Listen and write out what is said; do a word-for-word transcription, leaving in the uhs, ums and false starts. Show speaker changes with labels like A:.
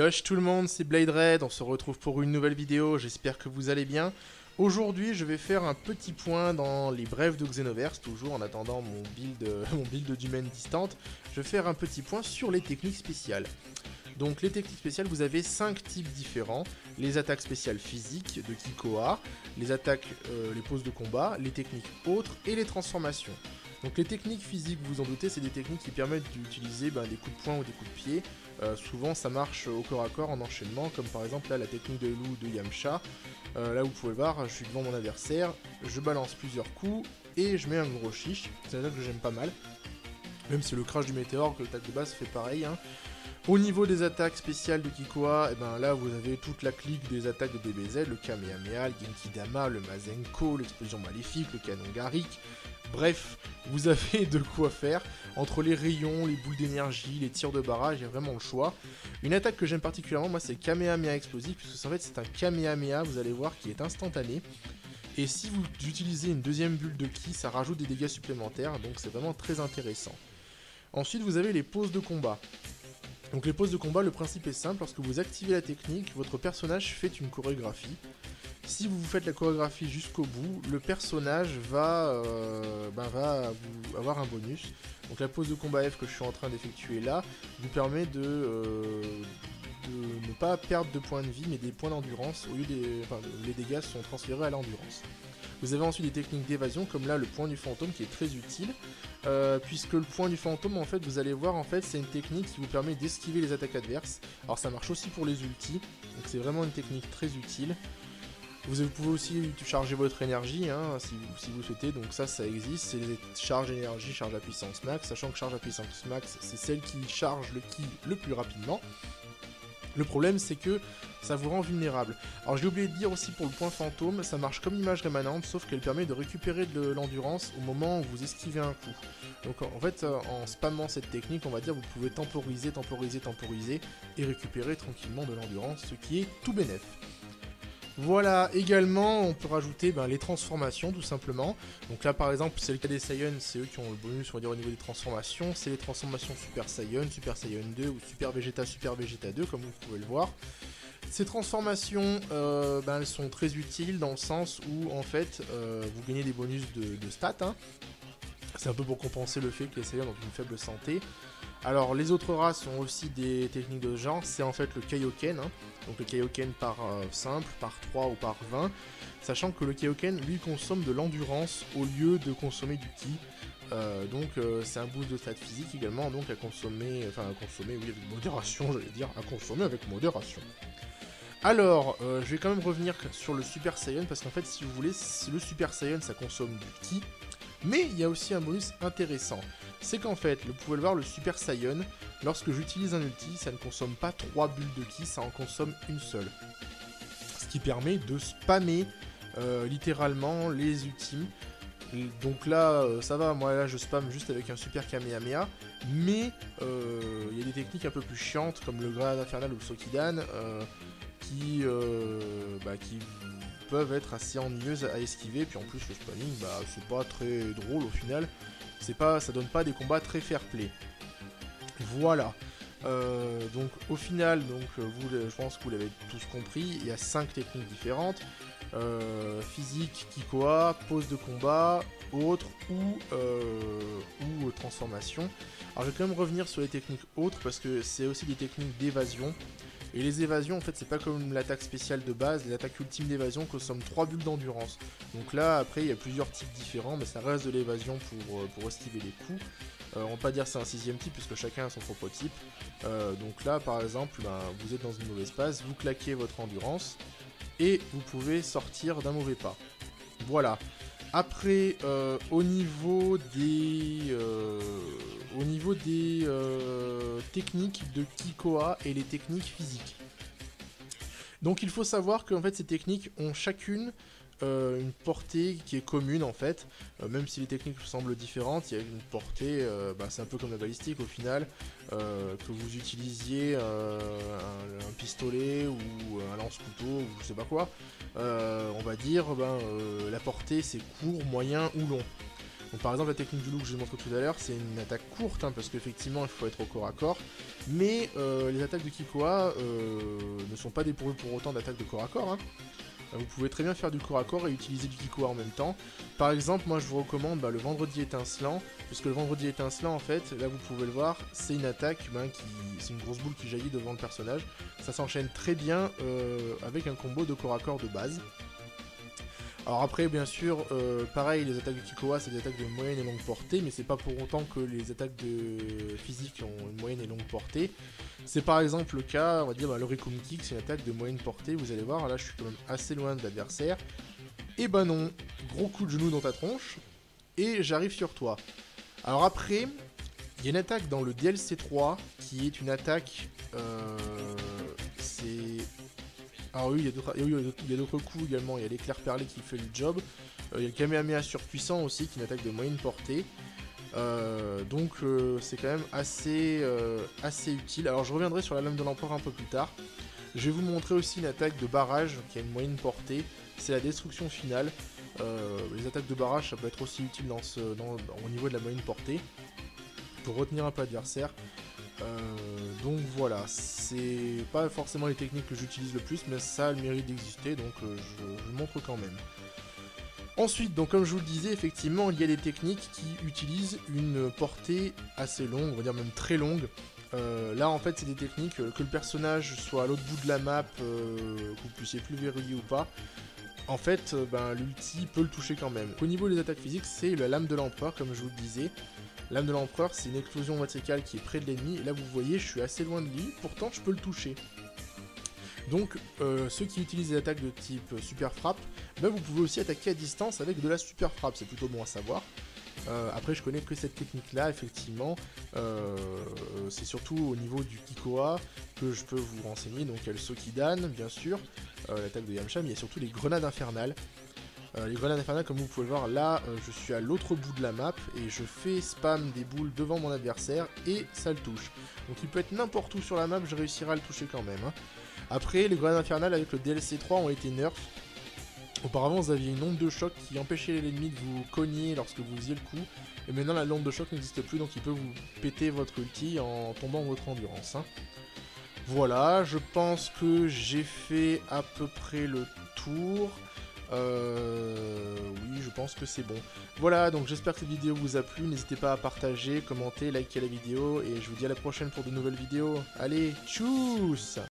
A: Yosh tout le monde, c'est Blade Red, on se retrouve pour une nouvelle vidéo, j'espère que vous allez bien. Aujourd'hui je vais faire un petit point dans les brèves de Xenoverse, toujours en attendant mon build, mon build d'humaine distante. Je vais faire un petit point sur les techniques spéciales. Donc les techniques spéciales, vous avez cinq types différents. Les attaques spéciales physiques de Kikoa, les attaques, euh, les poses de combat, les techniques autres et les transformations. Donc les techniques physiques, vous vous en doutez, c'est des techniques qui permettent d'utiliser ben, des coups de poing ou des coups de pied. Euh, souvent ça marche au corps à corps en enchaînement, comme par exemple là la technique de loup de Yamcha. Euh, là vous pouvez le voir, je suis devant mon adversaire, je balance plusieurs coups et je mets un gros chiche. C'est une attaque que j'aime pas mal. Même si le crash du météore, que l'attaque de base fait pareil. Hein. Au niveau des attaques spéciales de Kikoa, et ben là vous avez toute la clique des attaques de D B Z, le Kamehameha, le Genkidama, le Mazenko, l'explosion maléfique, le canon Garrick. Bref, vous avez de quoi faire. Entre les rayons, les boules d'énergie, les tirs de barrage, il y a vraiment le choix. Une attaque que j'aime particulièrement, moi, c'est le Kamehameha explosif, puisque en fait c'est un Kamehameha, vous allez voir, qui est instantané. Et si vous utilisez une deuxième bulle de ki, ça rajoute des dégâts supplémentaires, donc c'est vraiment très intéressant. Ensuite, vous avez les poses de combat. Donc les poses de combat, le principe est simple, lorsque vous activez la technique, votre personnage fait une chorégraphie. Si vous faites la chorégraphie jusqu'au bout, le personnage va, euh, ben va vous avoir un bonus. Donc la pose de combat F que je suis en train d'effectuer là vous permet de, euh, de ne pas perdre de points de vie mais des points d'endurance. Au lieu des, enfin, les dégâts sont transférés à l'endurance. Vous avez ensuite des techniques d'évasion comme là le point du fantôme qui est très utile. Euh, puisque le point du fantôme, en fait, vous allez voir, en fait, c'est une technique qui vous permet d'esquiver les attaques adverses. Alors ça marche aussi pour les ultis, donc c'est vraiment une technique très utile. Vous pouvez aussi charger votre énergie, hein, si, vous, si vous souhaitez, donc ça, ça existe, c'est les charges énergie, charge à puissance max, sachant que charge à puissance max, c'est celle qui charge le ki le plus rapidement. Le problème, c'est que ça vous rend vulnérable. Alors j'ai oublié de dire aussi pour le point fantôme, ça marche comme l'image rémanente, sauf qu'elle permet de récupérer de l'endurance au moment où vous esquivez un coup. Donc en fait, en spammant cette technique, on va dire, vous pouvez temporiser, temporiser, temporiser, et récupérer tranquillement de l'endurance, ce qui est tout bénef. Voilà, également, on peut rajouter ben, les transformations, tout simplement. Donc là, par exemple, c'est le cas des Saiyans, c'est eux qui ont le bonus, on va dire, au niveau des transformations. C'est les transformations Super Saiyan, Super Saiyan deux ou Super Vegeta, Super Vegeta deux, comme vous pouvez le voir. Ces transformations, euh, ben, elles sont très utiles dans le sens où, en fait, euh, vous gagnez des bonus de, de stats. Hein. C'est un peu pour compenser le fait que les Saiyans ont une faible santé. Alors, les autres races ont aussi des techniques de genre, c'est en fait le Kaioken, hein. Donc le Kaioken par euh, simple, par trois ou par vingt, sachant que le Kaioken, lui, consomme de l'endurance au lieu de consommer du ki. Euh, donc euh, c'est un boost de stats physique également, donc à consommer, enfin à consommer, oui, avec modération, j'allais dire, à consommer avec modération. Alors, euh, je vais quand même revenir sur le Super Saiyan, parce qu'en fait, si vous voulez, le Super Saiyan, ça consomme du ki, mais il y a aussi un bonus intéressant. C'est qu'en fait, vous pouvez le voir, le Super Saiyan, lorsque j'utilise un ulti, ça ne consomme pas trois bulles de ki, ça en consomme une seule. Ce qui permet de spammer euh, littéralement les ultimes. Donc là, euh, ça va, moi là je spam juste avec un Super Kamehameha, mais euh, il y a des techniques un peu plus chiantes, comme le Grenade Infernal ou le Sokidan, euh, qui, euh, bah, qui peuvent être assez ennuyeuses à esquiver, puis en plus le spamming, bah, c'est pas très drôle au final. C'est pas, ça donne pas des combats très fair-play. Voilà. Euh, donc au final, donc vous, je pense que vous l'avez tous compris, il y a cinq techniques différentes. Euh, physique, Kikoa, pose de combat, autres ou, euh, ou euh, transformation. Alors je vais quand même revenir sur les techniques autres parce que c'est aussi des techniques d'évasion. Et les évasions, en fait, c'est pas comme l'attaque spéciale de base, les attaques ultimes d'évasion consomment trois bulles d'endurance. Donc là, après, il y a plusieurs types différents, mais ça reste de l'évasion pour, euh, pour esquiver les coups. Euh, on va pas dire c'est un sixième type, puisque chacun a son propre type. Euh, donc là, par exemple, ben, vous êtes dans une mauvaise passe, vous claquez votre endurance, et vous pouvez sortir d'un mauvais pas. Voilà. Après, euh, au niveau des, euh, au niveau des euh, techniques de Kikoa et les techniques physiques. Donc il faut savoir que en fait, ces techniques ont chacune euh, une portée qui est commune en fait, euh, même si les techniques semblent différentes, il y a une portée, euh, bah, c'est un peu comme la balistique au final, euh, que vous utilisiez euh, un, un pistolet ou un lance-couteau ou je sais pas quoi, euh, on va dire, ben, euh, la portée c'est court, moyen ou long. Donc par exemple la technique du loup que je vous ai montré tout à l'heure, c'est une attaque courte, hein, parce qu'effectivement il faut être au corps à corps, mais euh, les attaques de Kikoa euh, ne sont pas dépourvues pour autant d'attaques de corps à corps, hein. Vous pouvez très bien faire du corps à corps et utiliser du Kikoa en même temps. Par exemple, moi je vous recommande bah, le vendredi étincelant, puisque le vendredi étincelant en fait, là vous pouvez le voir, c'est une attaque, bah, qui, c'est une grosse boule qui jaillit devant le personnage. Ça s'enchaîne très bien euh, avec un combo de corps à corps de base. Alors après, bien sûr, euh, pareil, les attaques de Kikoa, c'est des attaques de moyenne et longue portée, mais c'est pas pour autant que les attaques de physique ont une moyenne et longue portée. C'est par exemple le cas, on va dire, bah, le Ricum Kick, c'est une attaque de moyenne portée, vous allez voir, là je suis quand même assez loin de l'adversaire. Et bah non, gros coup de genou dans ta tronche, et j'arrive sur toi. Alors après, il y a une attaque dans le D L C trois, qui est une attaque, euh, c'est... Ah oui, il y a d'autres coups également, il y a l'éclair perlé qui fait le job, euh, il y a le Kamehameha surpuissant aussi, qui est une attaque de moyenne portée. Euh, donc euh, c'est quand même assez, euh, assez utile. Alors je reviendrai sur la lame de l'empereur un peu plus tard. Je vais vous montrer aussi une attaque de barrage qui a une moyenne portée, c'est la destruction finale. Euh, les attaques de barrage ça peut être aussi utile dans ce, dans, au niveau de la moyenne portée, pour retenir un peu l'adversaire. Euh, donc voilà, c'est pas forcément les techniques que j'utilise le plus, mais ça a le mérite d'exister, donc euh, je, je vous montre quand même. Ensuite, donc comme je vous le disais, effectivement, il y a des techniques qui utilisent une portée assez longue, on va dire même très longue. Euh, là, en fait, c'est des techniques euh, que le personnage soit à l'autre bout de la map, euh, que vous puissiez plus verrouiller ou pas. En fait, euh, ben, l'ulti peut le toucher quand même. Au niveau des attaques physiques, c'est la lame de l'empereur, comme je vous le disais. Lame de l'empereur, c'est une explosion verticale qui est près de l'ennemi. Et là, vous voyez, je suis assez loin de lui, pourtant je peux le toucher. Donc, euh, ceux qui utilisent des attaques de type super frappe, ben, vous pouvez aussi attaquer à distance avec de la super frappe, c'est plutôt bon à savoir. Euh, après, je connais que cette technique-là, effectivement. Euh, c'est surtout au niveau du Kikoa que je peux vous renseigner. Donc, il y a le Sokidan, bien sûr, euh, l'attaque de Yamcha, mais il y a surtout les grenades infernales. Euh, les grenades infernales, comme vous pouvez le voir, là, euh, je suis à l'autre bout de la map et je fais spam des boules devant mon adversaire et ça le touche. Donc, il peut être n'importe où sur la map, je réussirai à le toucher quand même, hein. Après, les grenades infernales avec le D L C trois ont été nerfs. Auparavant, vous aviez une onde de choc qui empêchait l'ennemi de vous cogner lorsque vous faisiez le coup. Et maintenant, la onde de choc n'existe plus, donc il peut vous péter votre ulti en tombant votre endurance, hein. Voilà, je pense que j'ai fait à peu près le tour. Euh, oui, je pense que c'est bon. Voilà, donc j'espère que cette vidéo vous a plu. N'hésitez pas à partager, commenter, liker la vidéo. Et je vous dis à la prochaine pour de nouvelles vidéos. Allez, tchuss!